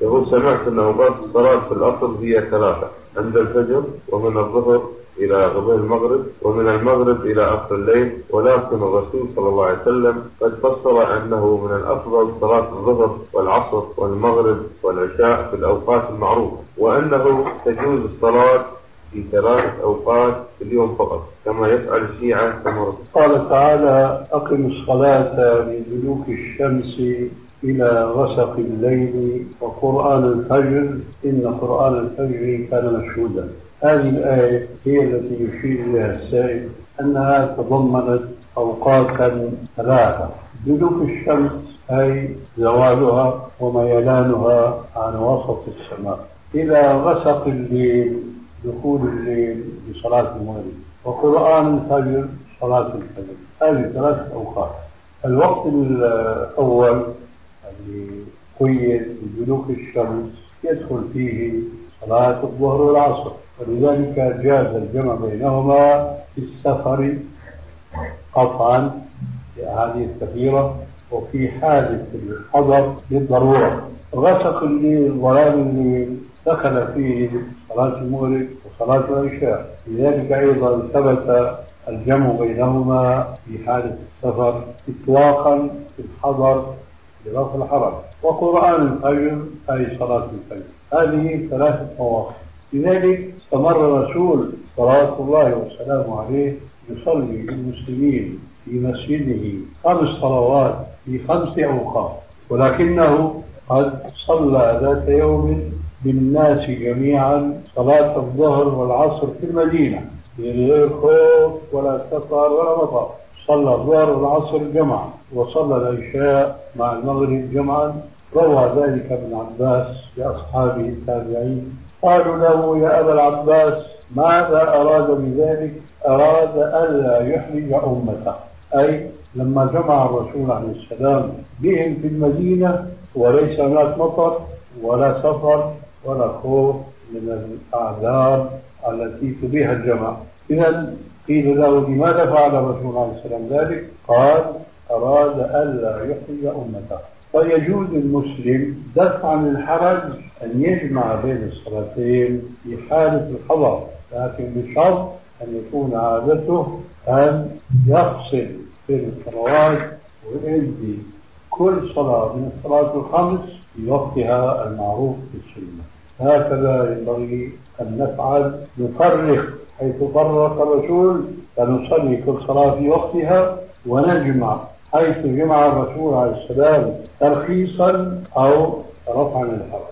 يقول سمعت أن أوقات الصلاة في الأصل هي ثلاثة: عند الفجر، ومن الظهر إلى قبل المغرب، ومن المغرب إلى آخر الليل. ولكن الرسول صلى الله عليه وسلم قد فسر أنه من الأفضل صلاة الظهر والعصر والمغرب والعشاء في الأوقات المعروفة، وأنه تجوز الصلاة في 3 أوقات في اليوم فقط كما يفعل الشيعة كما قال تعالى: أقم الصلاة من دلوك الشمس إلى غسق الليل وقرآن الفجر إن قرآن الفجر كان مشهودا. هذه الآية هي التي يشير إليها السائل أنها تضمنت أوقاتا 3: دلوك الشمس أي زوالها وميلانها عن وسط السماء، إلى غسق الليل دخول الليل بصلاة المغرب، وقرآن الفجر صلاة الفجر. هذه 3 أوقات. الوقت الأول اللي قيد بدلوك الشمس يدخل فيه صلاة الظهر والعصر، ولذلك جاز الجمع بينهما في السفر قطعا في أحاديث كثيرة، وفي حالة الحضر للضرورة. غسق الليل ظلام الليل دخل فيه صلاة المغرب وصلاة العشاء، لذلك أيضا ثبت الجمع بينهما في حالة السفر إطلاقا في الحضر لرفع الحرج. وقرآن الفجر أي صلاة الفجر. هذه 3 مواقف. لذلك استمر الرسول صلوات الله وسلامه عليه يصلي للمسلمين في مسجده 5 صلوات في 5 أوقات، ولكنه قد صلى ذات يوم بالناس جميعا صلاة الظهر والعصر في المدينة بغير خوف ولا سفر ولا مطر. صلى الظهر والعصر جمعا، وصلى العشاء مع المغرب جمعا. روى ذلك ابن عباس لأصحابه التابعين، قالوا له: يا أبا العباس، ماذا أراد بذلك؟ أراد ألا يحرج أمته، أي لما جمع الرسول عليه السلام بهم في المدينة وليس هناك مطر ولا سفر ولا خوف من الأعذار التي تبيح الجمع. إذن قيل له: لماذا فعل الرسول عليه السلام ذلك؟ قال: أراد ألا يحرج أمته. فيجوز المسلم دفعا الحرج أن يجمع بين الصلاتين في حالة الحضر، لكن بشرط أن يكون عادته أن يفصل بين الصلوات ويؤدي كل صلاة من الصلاة ال5 في وقتها المعروف في السنة. هكذا ينبغي أن نفعل، نفرق حيث فرق الرسول، فنصلي كل صلاة في وقتها، ونجمع حيث جمع الرسول عليه السلام ترخيصا أو رفعا للحرج.